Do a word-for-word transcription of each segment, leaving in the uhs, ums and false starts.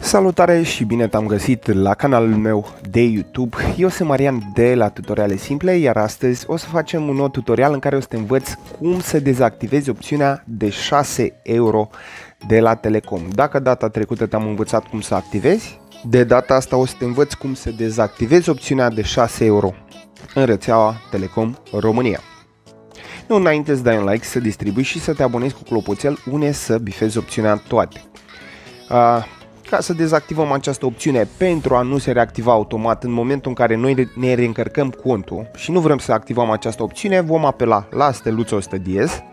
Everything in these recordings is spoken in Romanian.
Salutare și bine te-am găsit la canalul meu de YouTube. Eu sunt Marian de la Tutoriale Simple, iar astăzi o să facem un nou tutorial în care o să te învăț cum să dezactivezi opțiunea de șase euro de la Telecom. Dacă data trecută te-am învățat cum să activezi, de data asta o să te învăț cum să dezactivezi opțiunea de șase euro în rețeaua Telecom România. Nu înainte să dai un like, să distribui și să te abonezi cu clopoțel, une să bifezi opțiunea toate. Uh, Ca să dezactivăm această opțiune pentru a nu se reactiva automat în momentul în care noi ne reîncărcăm contul și nu vrem să activăm această opțiune, vom apela la steluța o sută diez.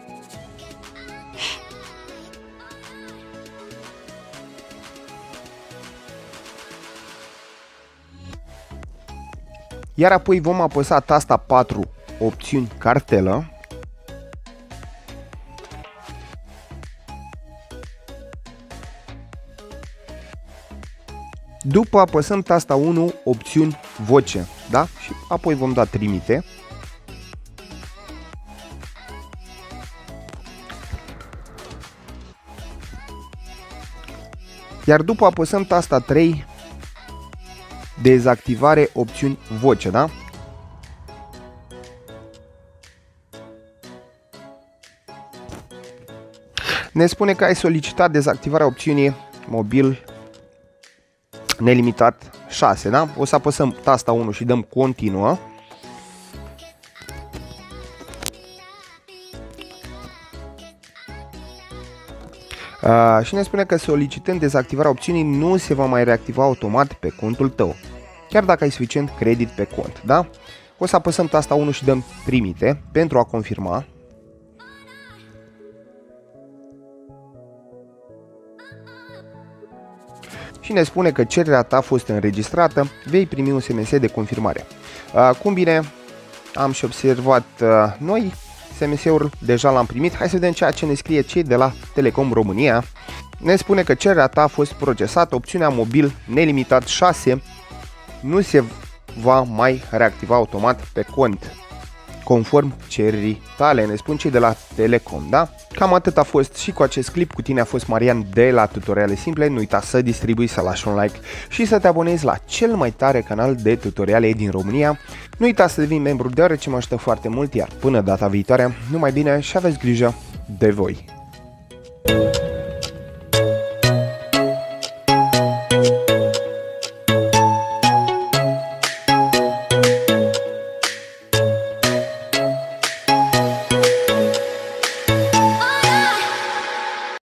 Iar apoi vom apăsa tasta patru, opțiuni cartelă. După apăsăm tasta unu, opțiuni voce, da? Și apoi vom da trimite. Iar după apăsăm tasta trei, dezactivare opțiuni voce, da? Ne spune că ai solicitat dezactivarea opțiunii mobil nelimitat șase, da? O să apăsăm tasta unu și dăm continuă. Uh, și ne spune că solicitând dezactivarea opțiunii nu se va mai reactiva automat pe contul tău, chiar dacă ai suficient credit pe cont, da? O să apăsăm tasta unu și dăm trimite pentru a confirma. Și ne spune că cererea ta a fost înregistrată, vei primi un S M S de confirmare. Uh, cum bine am și observat uh, noi, S M S-ul deja l-am primit. Hai să vedem ceea ce ne scrie cei de la Telecom România. Ne spune că cererea ta a fost procesată, opțiunea mobil nelimitat șase nu se va mai reactiva automat pe cont, conform cererii tale, ne spun cei de la Telecom, da? Cam atât a fost și cu acest clip. Cu tine a fost Marian de la Tutoriale Simple. Nu uita să distribui, să lași un like și să te abonezi la cel mai tare canal de tutoriale din România. Nu uita să devii membru, deoarece mă ajută foarte mult, iar până data viitoare, numai bine și aveți grijă de voi!